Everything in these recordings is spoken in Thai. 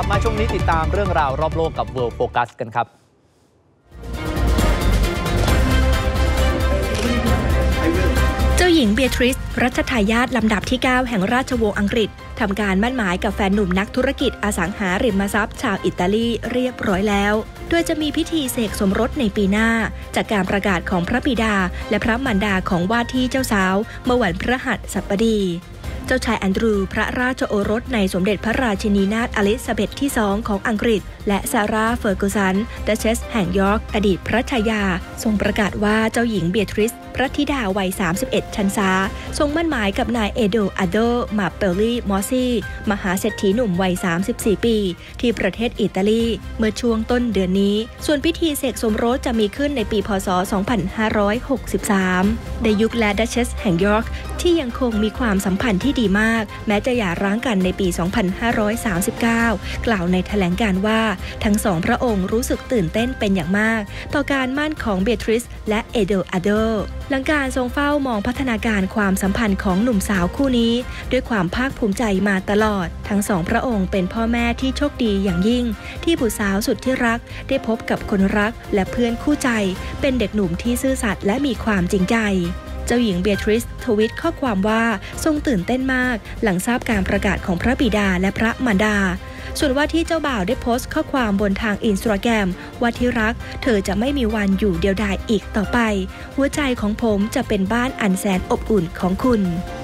บมาช่วงนี้ติดตามเรื่องราวรอบโลกกับ World Focus กันครับเจ้าหญิงเบียทริสรัชทายาทลำดับที่ 9 แห่งราชวงศ์อังกฤษทำการมั่นหมายกับแฟนหนุ่มนักธุรกิจอสังหาริมทรัพย์ชาวอิตาลีเรียบร้อยแล้วโดยจะมีพิธีเสกสมรสในปีหน้าจากการประกาศของพระบิดาและพระมารดาของว่าที่เจ้าสาวเมื่อวันพฤหัสบดีเจ้าชายแอนดรูว์พระราชโอรสในสมเด็จพระราชินีนาถอลิซาเบธที่ 2 ของอังกฤษและซาร่าเฟอร์กูสันดัชเชสแห่งยอร์กอดีตพระชายาทรงประกาศว่าเจ้าหญิงเบียทริสพระธิดาวัย 31 พรรษาทรงมั่นหมายกับนายเอโดอาโดมาเปลลี่มอสซี่มหาเศรษฐีหนุ่มวัย 34 ปีที่ประเทศอิตาลีเมื่อช่วงต้นเดือนนี้ส่วนพิธีเสกสมรสจะมีขึ้นในปีพ.ศ. 2563ในยุคและดัชเชสแห่งยอร์กที่ยังคงมีความสัมพันธ์ที่ดีมากแม้จะหย่าร้างกันในปี 2539 กล่าวในแถลงการณ์ว่าทั้งสองพระองค์รู้สึกตื่นเต้นเป็นอย่างมากต่อการมั่นของเบียทริสและเอโดอาโดหลังการทรงเฝ้ามองพัฒนาการความสัมพันธ์ของหนุ่มสาวคู่นี้ด้วยความภาคภูมิใจมาตลอดทั้งสองพระองค์เป็นพ่อแม่ที่โชคดีอย่างยิ่งที่บุตรสาวสุดที่รักได้พบกับคนรักและเพื่อนคู่ใจเป็นเด็กหนุ่มที่ซื่อสัตย์และมีความจริงใจเจ้าหญิงเบียทริสทวิตข้อความว่าทรงตื่นเต้นมากหลังทราบการประกาศของพระบิดาและพระมารดาส่วนว่าที่เจ้าบ่าวได้โพสต์ข้อความบนทางอินสตาแกรมว่าที่รักเธอจะไม่มีวันอยู่เดียวดายอีกต่อไปหัวใจของผมจะเป็นบ้านอันแสนอบอุ่นของคุณ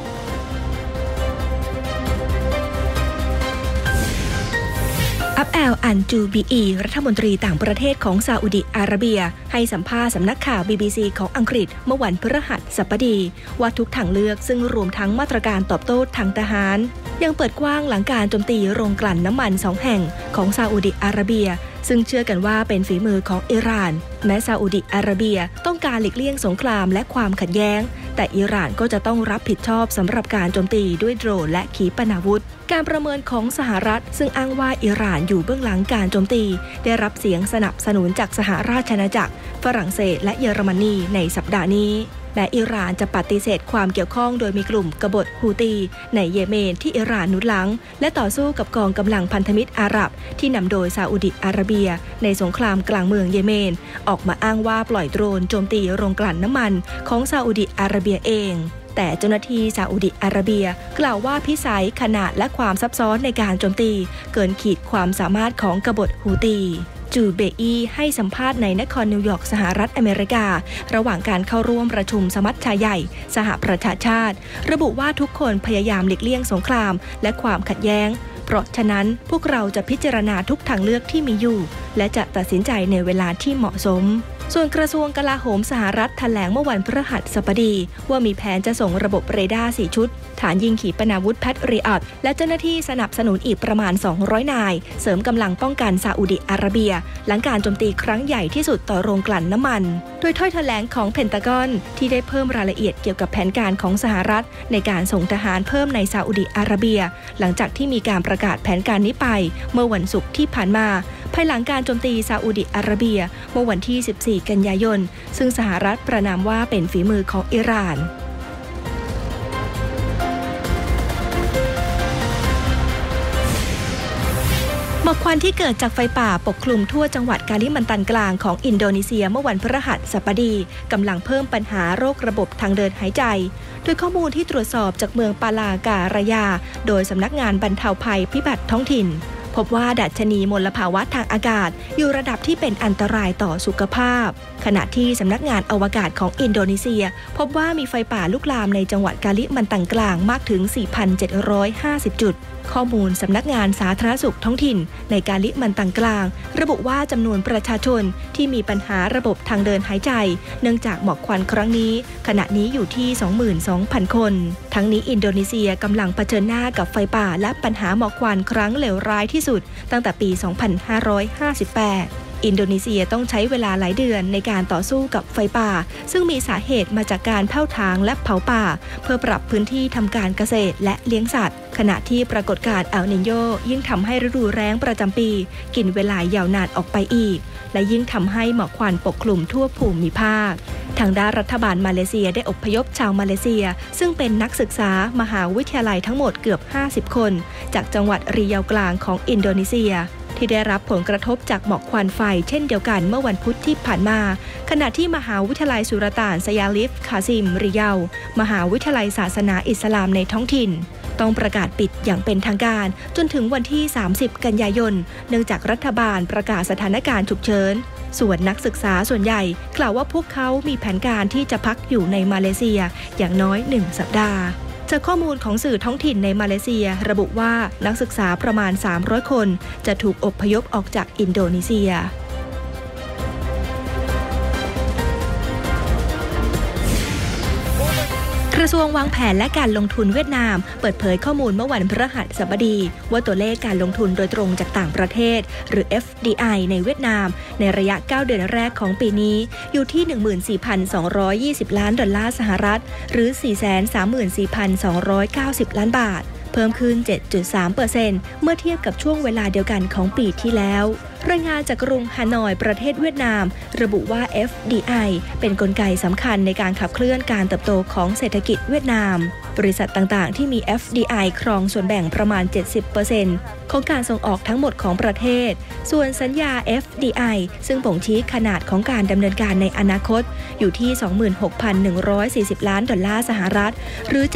อับแอล อันจูบีอีรัฐมนตรีต่างประเทศของซาอุดิอาระเบียให้สัมภาษณ์สำนักข่าว BBC ของอังกฤษเมื่อวันพฤหัสบดีว่าทุกทางเลือกซึ่งรวมทั้งมาตรการตอบโต้ทางทหารยังเปิดกว้างหลังการโจมตีโรงกลั่นน้ำมัน2 แห่งของซาอุดิอาระเบียซึ่งเชื่อกันว่าเป็นฝีมือของอิหร่านแม้ซาอุดิอาระเบียต้องการหลีกเลี่ยงสงครามและความขัดแย้งแต่อิหร่านก็จะต้องรับผิดชอบสำหรับการโจมตีด้วยโดรนและขีปนาวุธการประเมินของสหรัฐซึ่งอ้างว่าอิหร่านอยู่เบื้องหลังการโจมตีได้รับเสียงสนับสนุนจากสหราชอาณาจักรฝรั่งเศสและเยอรมนีในสัปดาห์นี้และอิหร่านจะปฏิเสธความเกี่ยวข้องโดยมีกลุ่มกบฏฮูตีในเยเมนที่อิหร่านหนุนหลังและต่อสู้กับกองกำลังพันธมิตรอาหรับที่นำโดยซาอุดิอาระเบียในสงครามกลางเมืองเยเมนออกมาอ้างว่าปล่อยโดรนโจมตีโรงกลั่นน้ำมันของซาอุดิอาระเบียเองแต่เจ้าหน้าที่ซาอุดิอาระเบียกล่าวว่าพิสัยขนาดและความซับซ้อนในการโจมตีเกินขีดความสามารถของกบฏฮูตีจูเบอีให้สัมภาษณ์ในนครนิวยอร์กสหรัฐอเมริการะหว่างการเข้าร่วมประชุมสมัชชาใหญ่สหประชาชาติระบุว่าทุกคนพยายามหลีกเลี่ยงสงครามและความขัดแย้งเพราะฉะนั้นพวกเราจะพิจารณาทุกทางเลือกที่มีอยู่และจะตัดสินใจในเวลาที่เหมาะสมส่วนกระทรวงกลาโหมสหรัฐแถลงเมื่อวันพฤหัสบดีว่ามีแผนจะส่งระบบเรดาร์4 ชุดฐานยิงขีปนาวุธแพทริออตและเจ้าหน้าที่สนับสนุนอีกประมาณ200 นายเสริมกำลังป้องกันซาอุดิอาระเบียหลังการโจมตีครั้งใหญ่ที่สุดต่อโรงกลั่นน้ำมันโดยถ้อยแถลงของเพนทากอนที่ได้เพิ่มรายละเอียดเกี่ยวกับแผนการของสหรัฐในการส่งทหารเพิ่มในซาอุดิอาระเบียหลังจากที่มีการประกาศแผนการนี้ไปเมื่อวันศุกร์ที่ผ่านมาภายหลังการโจมตีซาอุดิอาระเบียเมื่อวันที่ 14 กันยายนซึ่งสหรัฐประณามว่าเป็นฝีมือของอิหร่านหมอกควันที่เกิดจากไฟป่าปกคลุมทั่วจังหวัดกาลิมันตันกลางของอินโดนีเซียเมื่อวันพฤหัสบดีกำลังเพิ่มปัญหาโรคระบบทางเดินหายใจโดยข้อมูลที่ตรวจสอบจากเมืองปาลาการายาโดยสำนักงานบรรเทาภัยพิบัติท้องถิ่นพบว่าดัชนีมลภาวะทางอากาศอยู่ระดับที่เป็นอันตรายต่อสุขภาพขณะที่สำนักงานอวกาศของอินโดนีเซียพบว่ามีไฟป่าลุกลามในจังหวัดกาลิมันตันกลางมากถึง 4,750 จุดข้อมูลสำนักงานสาธารณสุขท้องถิ่นในกาลิมันตันกลางระบุว่าจำนวนประชาชนที่มีปัญหาระบบทางเดินหายใจเนื่องจากหมอกควันครั้งนี้ขณะนี้อยู่ที่ 22,000 คนทั้งนี้อินโดนีเซียกำลังเผชิญหน้ากับไฟป่าและปัญหาหมอกควันครั้งเลวร้ายที่สุดตั้งแต่ปี 2558อินโดนีเซียต้องใช้เวลาหลายเดือนในการต่อสู้กับไฟป่าซึ่งมีสาเหตุมาจากการเผาถางและเผาป่าเพื่อปรับพื้นที่ทำการเกษตรและเลี้ยงสัตว์ขณะที่ปรากฏการณ์เอลนิโญยิ่งทำให้ฤดูแล้งประจำปีกินเวลายาวนานออกไปอีกและยิ่งทำให้หมอกควันปกคลุมทั่วภูมิภาคทางด้านรัฐบาลมาเลเซียได้อพยพชาวมาเลเซียซึ่งเป็นนักศึกษามหาวิทยาลัยทั้งหมดเกือบ50คนจากจังหวัดริยาวกลางของอินโดนีเซียที่ได้รับผลกระทบจากหมอกควันไฟเช่นเดียวกันเมื่อวันพุธที่ผ่านมาขณะที่มหาวิทยาลัยสุรต่านสยาลิฟคาซิมริยาวมหาวิทยาลัยศาสนาอิสลามในท้องถิ่นต้องประกาศปิดอย่างเป็นทางการจนถึงวันที่30กันยายนเนื่องจากรัฐบาลประกาศสถานการณ์ฉุกเฉินส่วนนักศึกษาส่วนใหญ่กล่าวว่าพวกเขามีแผนการที่จะพักอยู่ในมาเลเซียอย่างน้อย1สัปดาห์จากข้อมูลของสื่อท้องถิ่นในมาเลเซียระบุว่านักศึกษาประมาณ300คนจะถูกอพยพออกจากอินโดนีเซียกระทรวงวางแผนและการลงทุนเวียดนามเปิดเผยข้อมูลเมื่อวันพฤหัสบดีว่าตัวเลขการลงทุนโดยตรงจากต่างประเทศหรือ FDI ในเวียดนามในระยะ9เดือนแรกของปีนี้อยู่ที่ 14,220 ล้านดอลลาร์สหรัฐหรือ 434,290 ล้านบาทเพิ่มขึ้น 7.3% เมื่อเทียบกับช่วงเวลาเดียวกันของปีที่แล้วรายงานจากกรุงฮานอยประเทศเวียดนามระบุว่า FDI เป็นกลไกสำคัญในการขับเคลื่อนการเติบโตของเศรษฐกิจเวียดนามบริษัทต่างๆที่มี FDI ครองส่วนแบ่งประมาณ 70% ของการส่งออกทั้งหมดของประเทศส่วนสัญญา FDI ซึ่งบ่งชี้ขนาดของการดำเนินการในอนาคตอยู่ที่ 26,140 ล้านดอลลาร์สหรัฐหรือ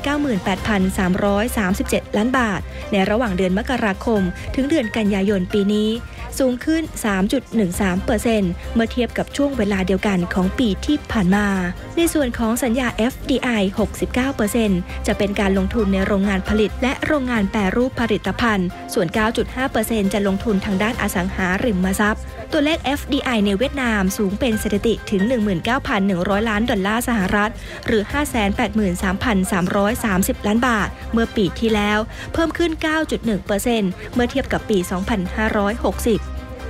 798,337 ล้านบาทในระหว่างเดือนมกราคมถึงเดือนกันยายนปีนี้สูงขึ้น 3.13% เมื่อเทียบกับช่วงเวลาเดียวกันของปีที่ผ่านมาในส่วนของสัญญา FDI 69% จะเป็นการลงทุนในโรงงานผลิตและโรงงานแปรรูปผลิตภัณฑ์ส่วน 9.5% จะลงทุนทางด้านอสังหาริมทรัพย์ตัวเลข FDI ในเวียดนามสูงเป็นสถิติถึง 19,100 ล้านดอลลาร์สหรัฐหรือ 583,330 ล้านบาทเมื่อปีที่แล้วเพิ่มขึ้น 9.1% เมื่อเทียบกับปี 2560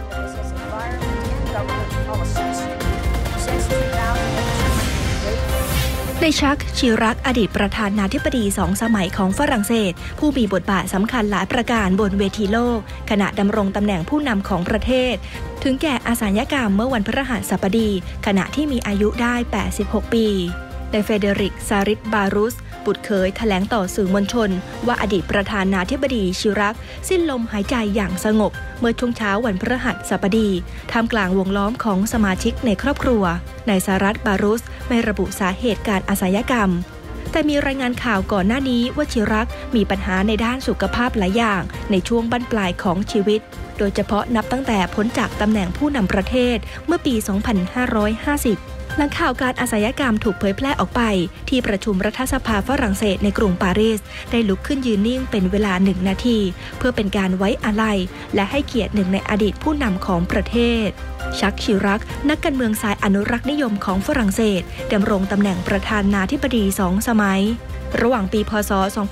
ในชักชิรักอดีตประธานาธิบดี2 สมัยของฝรั่งเศสผู้มีบทบาทสำคัญหลายประการบนเวทีโลกขณะดำรงตำแหน่งผู้นำของประเทศถึงแก่อสัญญกรรมเมื่อวันพฤหัสบดีขณะที่มีอายุได้86ปีในเฟเดริกซาริสบารุสบุตรเขยแถลงต่อสื่อมวลชนว่าอดีตประธานาธิบดีชิรักสิ้นลมหายใจอย่างสงบเมื่อช่วงเช้าวันพฤหัสบดีท่ามกลางวงล้อมของสมาชิกในครอบครัวนายซารัสบารุสไม่ระบุสาเหตุการอสัญญกรรมแต่มีรายงานข่าวก่อนหน้านี้ว่าชิรักมีปัญหาในด้านสุขภาพหลายอย่างในช่วงบั้นปลายของชีวิตโดยเฉพาะนับตั้งแต่พ้นจากตำแหน่งผู้นำประเทศเมื่อปี 2550หลังข่าวการอสัญญกรรมถูกเผยแพร่ออกไปที่ประชุมรัฐสภาฝรั่งเศสในกรุงปารีสได้ลุกขึ้นยืนนิ่งเป็นเวลา1 นาทีเพื่อเป็นการไว้อาลัยและให้เกียรติหนึ่งในอดีตผู้นำของประเทศชักชิรักนักการเมืองสายอนุรักษ์นิยมของฝรั่งเศสดำรงตำแหน่งประธานาธิบดี2 สมัยระหว่างปีพ.ศ.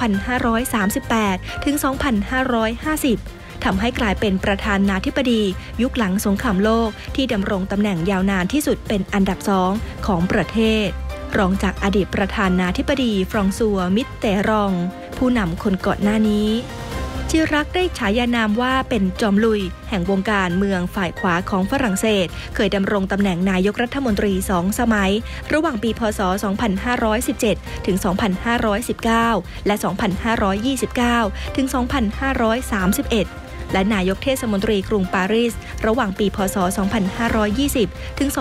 2538 ถึง 2550ทำให้กลายเป็นประธานาธิบดียุคหลังสงครามโลกที่ดำรงตำแหน่งยาวนานที่สุดเป็นอันดับ2ของประเทศรองจากอดีตประธานาธิบดีฟรองซัวมิตเตรองผู้นำคนก่อนหน้านี้ชิรักได้ฉายานามว่าเป็นจอมลุยแห่งวงการเมืองฝ่ายขวาของฝรั่งเศสเคยดำรงตำแหน่งนายกรัฐมนตรี2 สมัยระหว่างปีพ.ศ. 2517 ถึง 2519 และ 2529 ถึง 2531 และนายกเทศมนตรีกรุงปารีสระหว่างปีพ.ศ. 2520 ถึง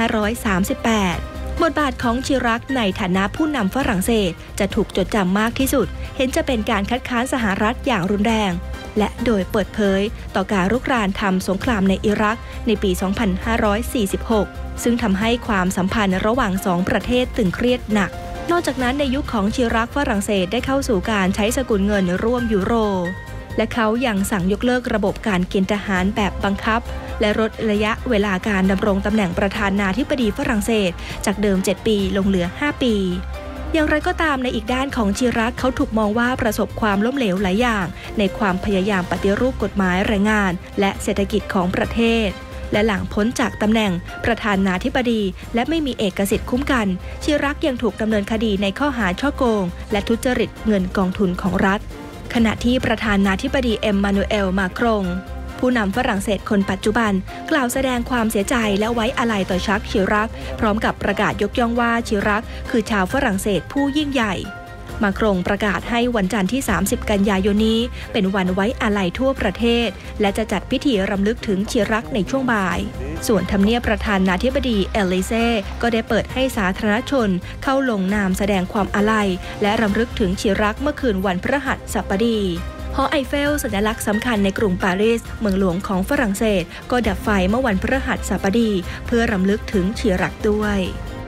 2538 บทบาทของชิรักในฐานะผู้นำฝรั่งเศสจะถูกจดจำมากที่สุดเห็นจะเป็นการคัดค้านสหรัฐอย่างรุนแรงและโดยเปิดเผยต่อการรุกรานทำสงครามในอิรักในปี 2546 ซึ่งทำให้ความสัมพันธ์ระหว่าง2 ประเทศตึงเครียดหนักนอกจากนั้นในยุคของชิรักฝรั่งเศสได้เข้าสู่การใช้สกุลเงินร่วมยูโรและเขายังสั่งยกเลิกระบบการเกณฑ์ทหารแบบบังคับและลดระยะเวลาการดำรงตำแหน่งประธานาธิบดีฝรั่งเศสจากเดิม7 ปีลงเหลือ5 ปีอย่างไรก็ตามในอีกด้านของชิรักเขาถูกมองว่าประสบความล้มเหลวหลายอย่างในความพยายามปฏิรูปกฎหมายแรงงานและเศรษฐกิจของประเทศและหลังพ้นจากตำแหน่งประธานาธิบดีและไม่มีเอกสิทธิ์คุ้มกันชิรักยังถูกดำเนินคดีในข้อหาฉ้อโกงและทุจริตเงินกองทุนของรัฐขณะที่ประธานาธิบดีเอ็มมานูเอลมาครงผู้นำฝรั่งเศสคนปัจจุบันกล่าวแสดงความเสียใจและไว้อาลัยต่อชักชิรักพร้อมกับประกาศยกย่องว่าชิรักคือชาวฝรั่งเศสผู้ยิ่งใหญ่มาครงประกาศให้วันจันทร์ที่ 30 กันยายนนี้เป็นวันไว้อาลัยทั่วประเทศและจะจัดพิธีรำลึกถึงชิรักในช่วงบ่ายส่วนทำเนียบประธานาธิบดีเอลิเซ่ก็ได้เปิดให้สาธารณชนเข้าลงนามแสดงความอาลัยและรำลึกถึงชิรักเมื่อคืนวันพฤหัสบดีหอไอเฟลสัญลักษณ์สำคัญในกรุงปารีสเมืองหลวงของฝรั่งเศสก็ดับไฟเมื่อวันพฤหัสบดีเพื่อรำลึกถึงชิรักด้วย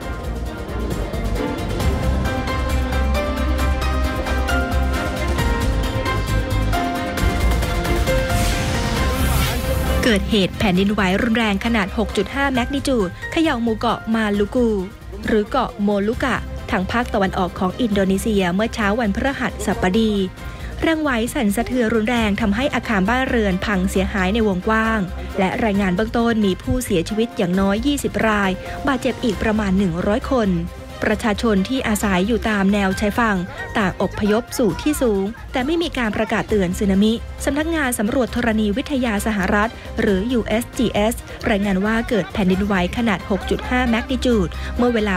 เกิดเหตุแผ่นดินไหวรุนแรงขนาด 6.5 แมกนิจูดเขย่าหมู่เกาะมาลูกูหรือเกาะโมลุกะทางภาคตะวันออกของอินโดนีเซียเมื่อเช้าวันพฤหัสบดีแรงไหวสั่นสะเทือนรุนแรงทำให้อาคารบ้านเรือนพังเสียหายในวงกว้างและรายงานเบื้องต้นมีผู้เสียชีวิตอย่างน้อย 20 รายบาดเจ็บอีกประมาณ 100 คนประชาชนที่อาศัยอยู่ตามแนวชายฝั่งต่างอพยพสู่ที่สูงแต่ไม่มีการประกาศเตือนสึนามิสำนักงานสำรวจธรณีวิทยาสหรัฐหรือ USGS รายงานว่าเกิดแผ่นดินไหวขนาด 6.5 แมกนิจูดเมื่อเวลา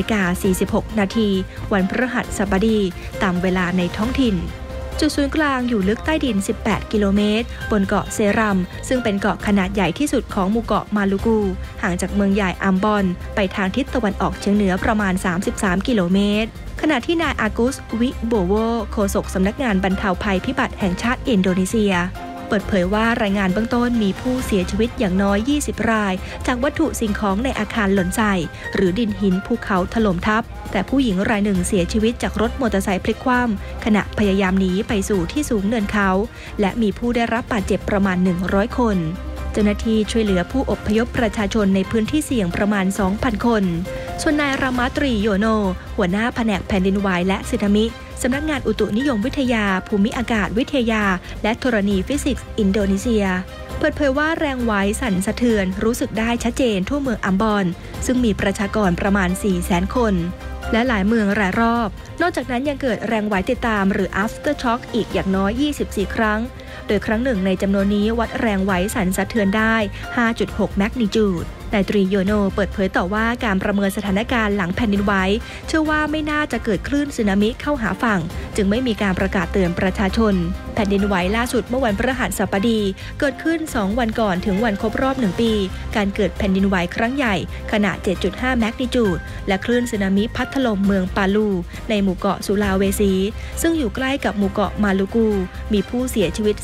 8:46 นาทีวันพฤหัสบดีตามเวลาในท้องถิ่นจุดศูนย์กลางอยู่ลึกใต้ดิน 18 กิโลเมตรบนเกาะเซรัมซึ่งเป็นเกาะขนาดใหญ่ที่สุดของหมู่เกาะมาลูกูห่างจากเมืองใหญ่อัมบอนไปทางทิศตะวันออกเฉียงเหนือประมาณ 33 กิโลเมตรขณะที่นายอากุส วิโบโวโฆษกสำนักงานบรรเทาภัยพิบัติแห่งชาติอินโดนีเซียเปิดเผยว่ารายงานเบื้องต้นมีผู้เสียชีวิตอย่างน้อย 20 รายจากวัตถุสิ่งของในอาคารหล่นใส่หรือดินหินภูเขาถล่มทับแต่ผู้หญิงรายหนึ่งเสียชีวิตจากรถมอเตอร์ไซค์พลิกคว่ำขณะพยายามหนีไปสู่ที่สูงเนินเขาและมีผู้ได้รับบาดเจ็บประมาณ 100 คนเจ้าหน้าที่ช่วยเหลือผู้อพยพประชาชนในพื้นที่เสี่ยงประมาณ 2,000 คนส่วนนายรามาตรีโยโนหัวหน้าแผนกแผ่นดินไหวและสึนามิสำนักงานอุตุนิยมวิทยาภูมิอากาศวิทยาและธรณีฟิสิกส์อินโดนีเซียเปิดเผยว่าแรงไหวสั่นสะเทือนรู้สึกได้ชัดเจนทั่วเมืองอัมบอนซึ่งมีประชากรประมาณ 400,000 คนและหลายเมืองรายรอบนอกจากนั้นยังเกิดแรงไหวติดตามหรือ after shock อีกอย่างน้อย 24 ครั้งโดยครั้งหนึ่งในจำนวนนี้วัดแรงไหวสั่นสะเทือนได้ 5.6 แมกนิจูดนายตรีโยโนเปิดเผยต่อว่าการประเมินสถานการณ์หลังแผ่นดินไหวเชื่อว่าไม่น่าจะเกิดคลื่นสึนามิเข้าหาฝั่งจึงไม่มีการประกาศเตือนประชาชนแผ่นดินไหวล่าสุดเมื่อวันพฤหัสบดีเกิดขึ้น2 วันก่อนถึงวันครบรอบ1 ปีการเกิดแผ่นดินไหวครั้งใหญ่ขนาด 7.5 แมกนิจูดและคลื่นสึนามิพัดถล่มเมืองปาลูในหมู่เกาะสุลาเวซีซึ่งอยู่ใกล้กับหมู่เกาะมาลูกูมีผู้เสียชีวิต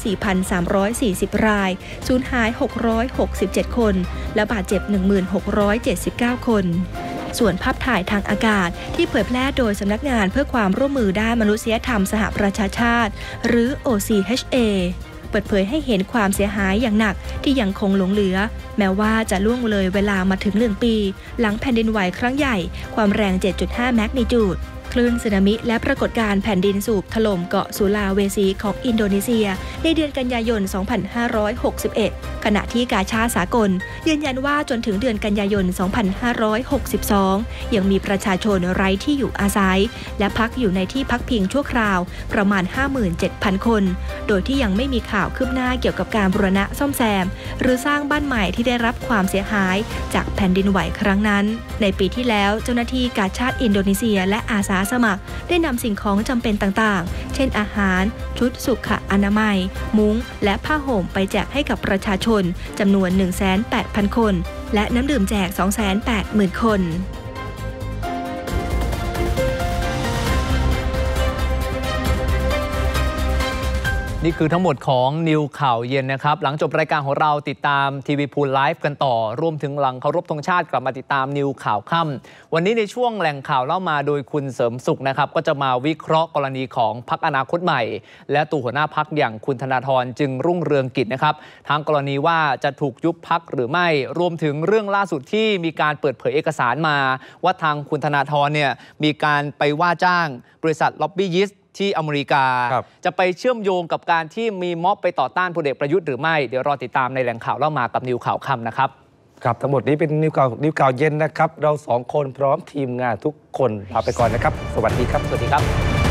4,340 รายสูญหาย 667 คนและบาดเจ็บ1,679 คน ส่วนภาพถ่ายทางอากาศที่เผยแพร่โดยสำนักงานเพื่อความร่วมมือด้านมนุษยธรรมสหประชาชาติหรือ OCHA เปิดเผยให้เห็นความเสียหายอย่างหนักที่ยังคงหลงเหลือแม้ว่าจะล่วงเลยเวลามาถึง1 ปีหลังแผ่นดินไหวครั้งใหญ่ความแรง 7.5 แมกนิจูดคลื่นสึนามิและปรากฏการณ์แผ่นดินสูบถล่มเกาะสุลาเวซีของอินโดนีเซียในเดือนกันยายน 2561 ขณะที่กาชาดสากลยืนยันว่าจนถึงเดือนกันยายน 2562 ยังมีประชาชนไร้ที่อยู่อาศัยและพักอยู่ในที่พักพิงชั่วคราวประมาณ 57,000 คน โดยที่ยังไม่มีข่าวคืบหน้าเกี่ยวกับการบูรณะซ่อมแซมหรือสร้างบ้านใหม่ที่ได้รับความเสียหายจากแผ่นดินไหวครั้งนั้นในปีที่แล้วเจ้าหน้าที่กาชาดอินโดนีเซียและอาสาสมัครได้นำสิ่งของจำเป็นต่างๆเช่นอาหารชุดสุขอนามัยมุ้งและผ้าห่มไปแจกให้กับประชาชนจำนวน 180,000 คนและน้ำดื่มแจก 280,000 คนนี่คือทั้งหมดของนิวข่าวเย็นนะครับหลังจบรายการของเราติดตามทีวีพูลไลฟ์กันต่อรวมถึงหลังเคารพธงชาติกลับมาติดตามนิวข่าวค่ำวันนี้ในช่วงแหล่งข่าวเล่ามาโดยคุณเสริมสุขนะครับก็จะมาวิเคราะห์กรณีของพรรคอนาคตใหม่และตัวหัวหน้าพรรคอย่างคุณธนาธรจึงรุ่งเรืองกิจนะครับทั้งกรณีว่าจะถูกยุบพรรคหรือไม่รวมถึงเรื่องล่าสุดที่มีการเปิดเผยเอกสารมาว่าทางคุณธนาธรเนี่ยมีการไปว่าจ้างบริษัทล็อบบี้ยิสต์ที่อเมริกาจะไปเชื่อมโยงกับการที่มีม็อบไปต่อต้านพลเอกประยุทธ์หรือไม่เดี๋ยวรอติดตามในแหล่งข่าวเล่ามากับนิวข่าวค่ำนะครับครับทั้งหมดนี้เป็นนิวข่าวเย็นนะครับเรา2 คนพร้อมทีมงานทุกคนลาไปก่อนนะครับสวัสดีครับสวัสดีครับ